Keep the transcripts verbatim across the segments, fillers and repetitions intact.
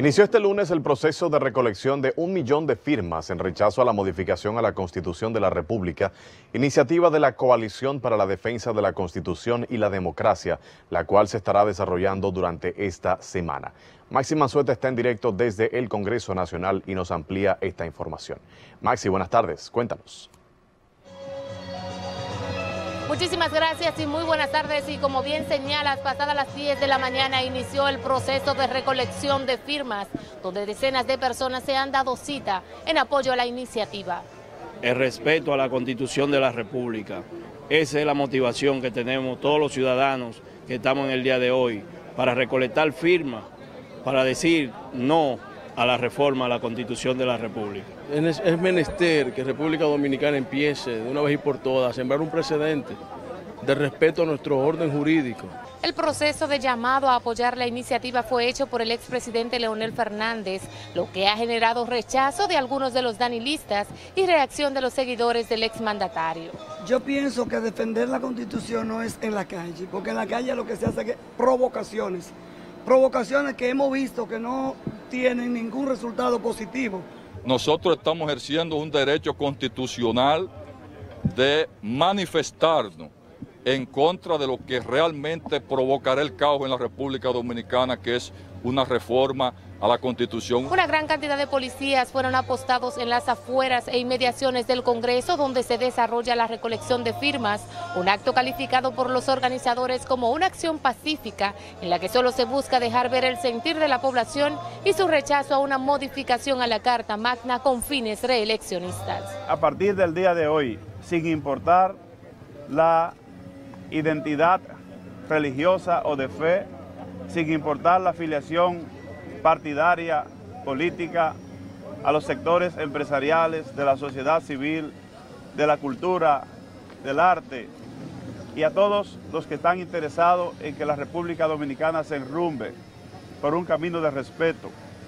Inició este lunes el proceso de recolección de un millón de firmas en rechazo a la modificación a la Constitución de la República, iniciativa de la Coalición para la Defensa de la Constitución y la Democracia, la cual se estará desarrollando durante esta semana. Maxi Manzueta está en directo desde el Congreso Nacional y nos amplía esta información. Maxi, buenas tardes, cuéntanos. Muchísimas gracias y muy buenas tardes. Y como bien señalas, pasadas las diez de la mañana inició el proceso de recolección de firmas, donde decenas de personas se han dado cita en apoyo a la iniciativa. El respeto a la Constitución de la República. Esa es la motivación que tenemos todos los ciudadanos que estamos en el día de hoy, para recolectar firmas, para decir no a la reforma a la Constitución de la República. Es, es menester que República Dominicana empiece de una vez y por todas a sembrar un precedente de respeto a nuestro orden jurídico. El proceso de llamado a apoyar la iniciativa fue hecho por el expresidente Leonel Fernández, lo que ha generado rechazo de algunos de los danilistas y reacción de los seguidores del exmandatario. Yo pienso que defender la Constitución no es en la calle, porque en la calle lo que se hace es provocaciones. Provocaciones que hemos visto que no tienen ningún resultado positivo. Nosotros estamos ejerciendo un derecho constitucional de manifestarnos en contra de lo que realmente provocará el caos en la República Dominicana, que es una reforma a la Constitución. Una gran cantidad de policías fueron apostados en las afueras e inmediaciones del Congreso, donde se desarrolla la recolección de firmas, un acto calificado por los organizadores como una acción pacífica en la que solo se busca dejar ver el sentir de la población y su rechazo a una modificación a la Carta Magna con fines reeleccionistas. A partir del día de hoy, sin importar la identidad religiosa o de fe, sin importar la afiliación partidaria, política, a los sectores empresariales, de la sociedad civil, de la cultura, del arte y a todos los que están interesados en que la República Dominicana se enrumbe por un camino de respeto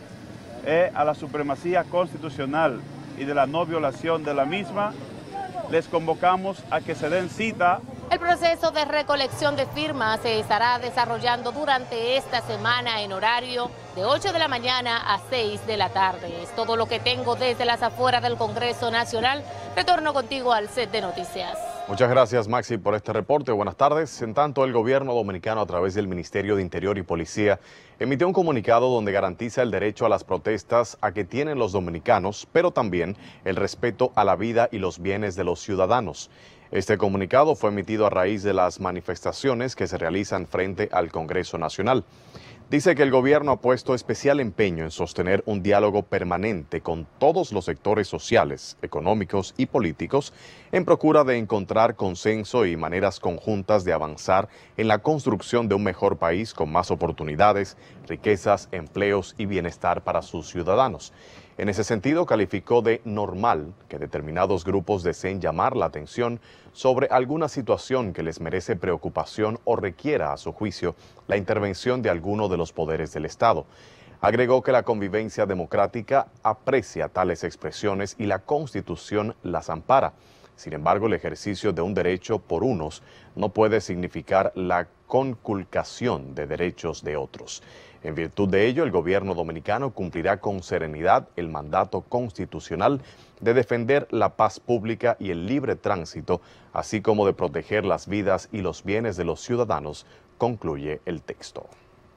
eh, a la supremacía constitucional y de la no violación de la misma, les convocamos a que se den cita. El proceso de recolección de firmas se estará desarrollando durante esta semana en horario de ocho de la mañana a seis de la tarde. Es todo lo que tengo desde las afueras del Congreso Nacional. Retorno contigo al set de noticias. Muchas gracias, Maxi, por este reporte. Buenas tardes. En tanto, el gobierno dominicano, a través del Ministerio de Interior y Policía, emitió un comunicado donde garantiza el derecho a las protestas a que tienen los dominicanos, pero también el respeto a la vida y los bienes de los ciudadanos. Este comunicado fue emitido a raíz de las manifestaciones que se realizan frente al Congreso Nacional. Dice que el gobierno ha puesto especial empeño en sostener un diálogo permanente con todos los sectores sociales, económicos y políticos en procura de encontrar consenso y maneras conjuntas de avanzar en la construcción de un mejor país con más oportunidades, riquezas, empleos y bienestar para sus ciudadanos. En ese sentido, calificó de normal que determinados grupos deseen llamar la atención sobre alguna situación que les merece preocupación o requiera, a su juicio, la intervención de alguno de los poderes del Estado. Agregó que la convivencia democrática aprecia tales expresiones y la Constitución las ampara. Sin embargo, el ejercicio de un derecho por unos no puede significar la conculcación de derechos de otros. En virtud de ello, el gobierno dominicano cumplirá con serenidad el mandato constitucional de defender la paz pública y el libre tránsito, así como de proteger las vidas y los bienes de los ciudadanos, concluye el texto.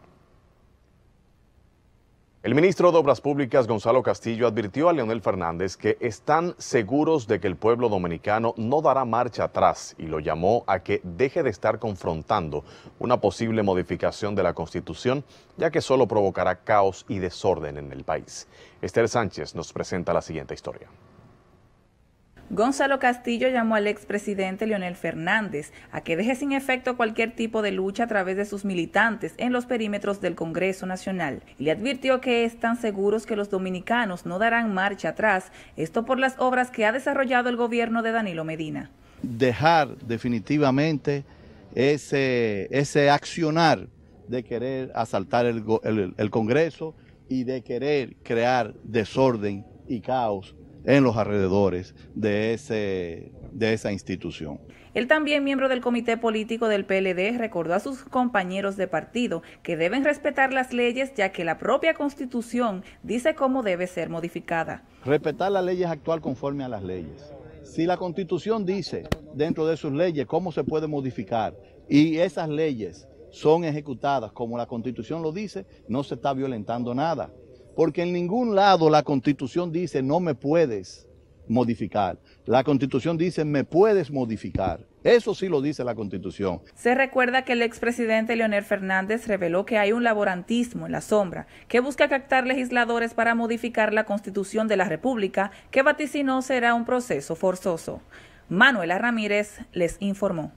El ministro de Obras Públicas, Gonzalo Castillo, advirtió a Leonel Fernández que están seguros de que el pueblo dominicano no dará marcha atrás y lo llamó a que deje de estar confrontando una posible modificación de la Constitución, ya que solo provocará caos y desorden en el país. Esther Sánchez nos presenta la siguiente historia. Gonzalo Castillo llamó al expresidente Leonel Fernández a que deje sin efecto cualquier tipo de lucha a través de sus militantes en los perímetros del Congreso Nacional y le advirtió que están seguros que los dominicanos no darán marcha atrás, esto por las obras que ha desarrollado el gobierno de Danilo Medina. Dejar definitivamente ese, ese accionar de querer asaltar el, el, el Congreso y de querer crear desorden y caos en los alrededores de, ese, de esa institución. Él también, miembro del comité político del P L D, recordó a sus compañeros de partido que deben respetar las leyes, ya que la propia Constitución dice cómo debe ser modificada. Respetar las leyes actual conforme a las leyes. Si la Constitución dice dentro de sus leyes cómo se puede modificar y esas leyes son ejecutadas como la Constitución lo dice, no se está violentando nada. Porque en ningún lado la Constitución dice no me puedes modificar. La Constitución dice me puedes modificar. Eso sí lo dice la Constitución. Se recuerda que el expresidente Leonel Fernández reveló que hay un laborantismo en la sombra que busca captar legisladores para modificar la Constitución de la República, que vaticinó será un proceso forzoso. Manuela Ramírez les informó.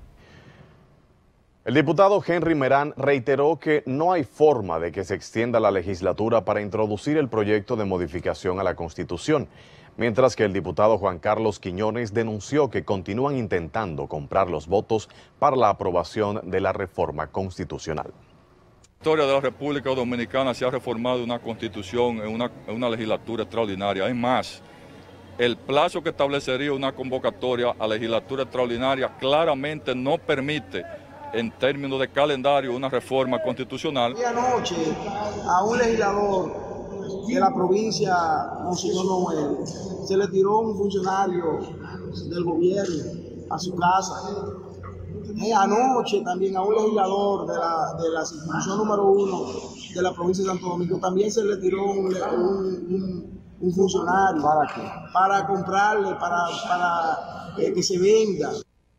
El diputado Henry Merán reiteró que no hay forma de que se extienda la legislatura para introducir el proyecto de modificación a la Constitución, mientras que el diputado Juan Carlos Quiñones denunció que continúan intentando comprar los votos para la aprobación de la reforma constitucional. La historia de la República Dominicana se ha reformado una constitución en una, en una legislatura extraordinaria. Es más, el plazo que establecería una convocatoria a legislatura extraordinaria claramente no permite, en términos de calendario, una reforma constitucional. Y anoche a un legislador de la provincia, Monseñor Noel, se le tiró un funcionario del gobierno a su casa. Eh, anoche también a un legislador de la, de la institución número uno de la provincia de Santo Domingo también se le tiró un, un, un, un funcionario. ¿Para qué? Para comprarle, para, para eh, que se venda.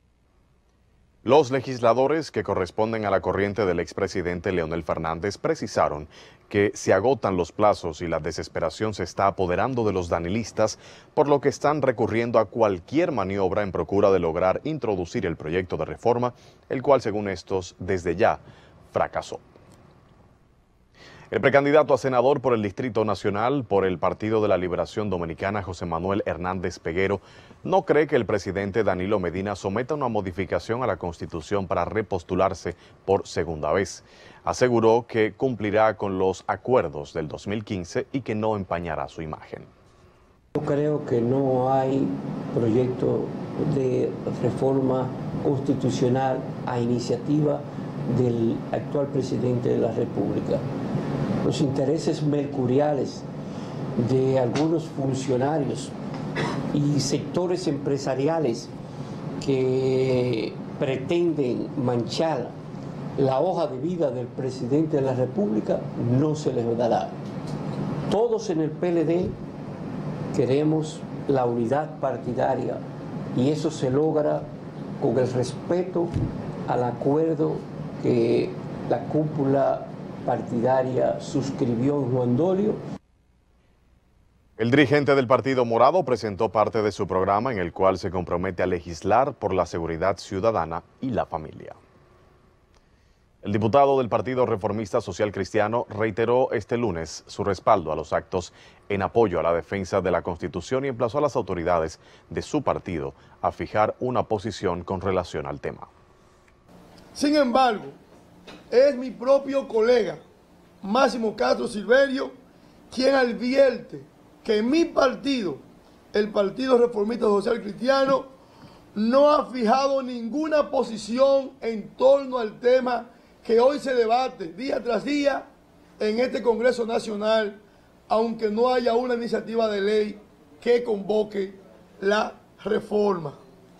Los legisladores que corresponden a la corriente del expresidente Leonel Fernández precisaron que se agotan los plazos y la desesperación se está apoderando de los danilistas, por lo que están recurriendo a cualquier maniobra en procura de lograr introducir el proyecto de reforma, el cual, según estos, desde ya fracasó. El precandidato a senador por el Distrito Nacional por el Partido de la Liberación Dominicana, José Manuel Hernández Peguero, no cree que el presidente Danilo Medina someta una modificación a la Constitución para repostularse por segunda vez. Aseguró que cumplirá con los acuerdos del dos mil quince y que no empañará su imagen. Yo creo que no hay proyecto de reforma constitucional a iniciativa del actual presidente de la República. Los intereses mercuriales de algunos funcionarios y sectores empresariales que pretenden manchar la hoja de vida del presidente de la República no se les dará. Todos en el P L D queremos la unidad partidaria y eso se logra con el respeto al acuerdo que la cúpula partidaria suscribió en Juan Dolio. El dirigente del Partido Morado presentó parte de su programa en el cual se compromete a legislar por la seguridad ciudadana y la familia. El diputado del Partido Reformista Social Cristiano reiteró este lunes su respaldo a los actos en apoyo a la defensa de la Constitución y emplazó a las autoridades de su partido a fijar una posición con relación al tema. Sin embargo, es mi propio colega, Máximo Castro Silverio, quien advierte que en mi partido, el Partido Reformista Social Cristiano, no ha fijado ninguna posición en torno al tema que hoy se debate día tras día en este Congreso Nacional, aunque no haya una iniciativa de ley que convoque la reforma.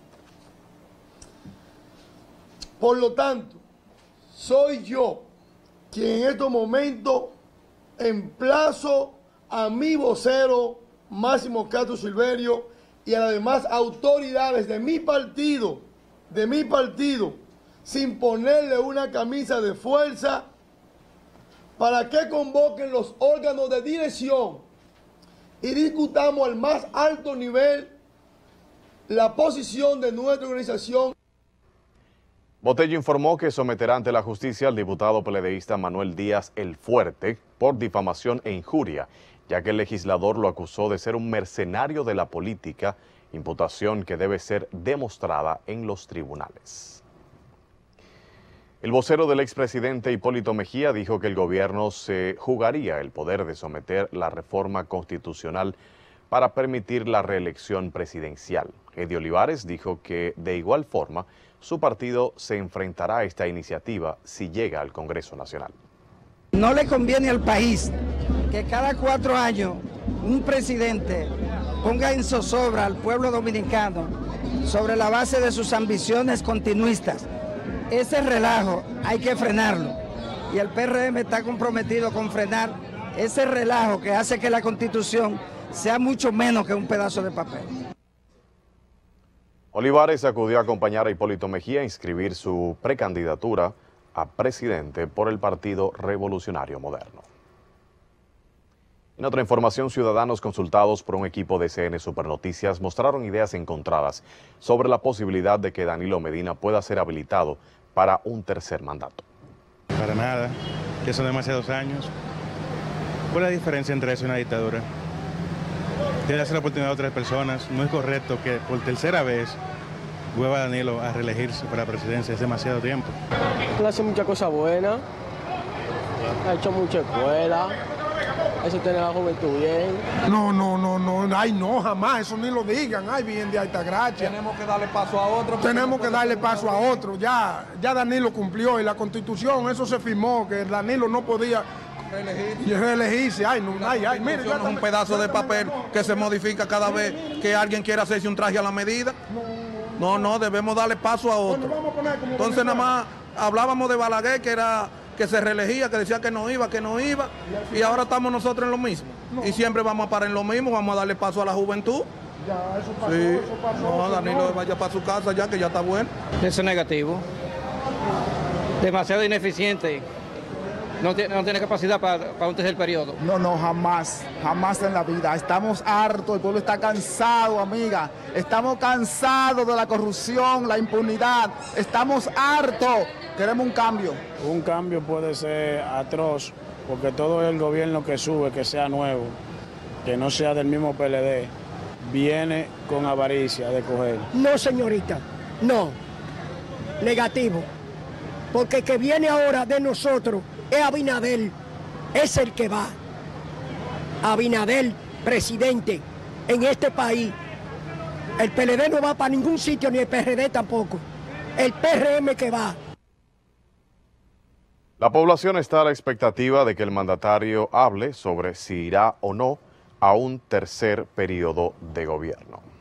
Por lo tanto, soy yo quien en estos momentos emplazo a mi vocero Máximo Castro Silverio y a las demás autoridades de mi partido, de mi partido, sin ponerle una camisa de fuerza, para que convoquen los órganos de dirección y discutamos al más alto nivel la posición de nuestra organización. Botello informó que someterá ante la justicia al diputado peledeísta Manuel Díaz El Fuerte por difamación e injuria, ya que el legislador lo acusó de ser un mercenario de la política, imputación que debe ser demostrada en los tribunales. El vocero del expresidente Hipólito Mejía dijo que el gobierno se jugaría el poder de someter la reforma constitucional para permitir la reelección presidencial. Eddie Olivares dijo que, de igual forma, su partido se enfrentará a esta iniciativa si llega al Congreso Nacional. No le conviene al país que cada cuatro años un presidente ponga en zozobra al pueblo dominicano sobre la base de sus ambiciones continuistas. Ese relajo hay que frenarlo y el P R M está comprometido con frenar ese relajo que hace que la Constitución sea mucho menos que un pedazo de papel. Olivares acudió a acompañar a Hipólito Mejía a inscribir su precandidatura a presidente por el Partido Revolucionario Moderno. En otra información, ciudadanos consultados por un equipo de C N Supernoticias mostraron ideas encontradas sobre la posibilidad de que Danilo Medina pueda ser habilitado para un tercer mandato. Para nada, que son demasiados años. ¿Cuál es la diferencia entre eso y una dictadura? Tiene que hacer la oportunidad a otras personas. No es correcto que por tercera vez vuelva Danilo a reelegirse para la presidencia. Es demasiado tiempo. Él hace muchas cosas buenas, ha hecho mucha escuela, eso tiene la juventud bien. No, no, no, no, ay no, jamás, eso ni lo digan, ay bien de Altagracia. Tenemos que darle paso a otro. Tenemos que darle paso a otro, ya, ya Danilo cumplió y la Constitución, eso se firmó, que Danilo no podía reelegirse. reelegirse. Ay, no, ay, ay, mire, es un pedazo de papel que se modifica cada vez que alguien quiere hacerse un traje a la medida. No, no, debemos darle paso a otro. Entonces nada más hablábamos de Balaguer, que era que se reelegía, que decía que no iba, que no iba, y ahora estamos nosotros en lo mismo. Y siempre vamos a parar en lo mismo, vamos a darle paso a la juventud. Ya, eso pasó, sí. eso pasó. No, Danilo no. vaya para su casa ya, que ya está bueno. Eso es negativo. Demasiado ineficiente. No tiene, no tiene capacidad para, para un tercer periodo. No, no, jamás, jamás en la vida. Estamos hartos, el pueblo está cansado, amiga. Estamos cansados de la corrupción, la impunidad. Estamos hartos. Queremos un cambio. Un cambio puede ser atroz, porque todo el gobierno que sube, que sea nuevo, que no sea del mismo P L D, viene con avaricia de coger. No, señorita, no. Negativo. Porque el que viene ahora de nosotros es Abinader, es el que va. Abinader, presidente, en este país. El P L D no va para ningún sitio, ni el P R D tampoco. El P R M que va. La población está a la expectativa de que el mandatario hable sobre si irá o no a un tercer periodo de gobierno.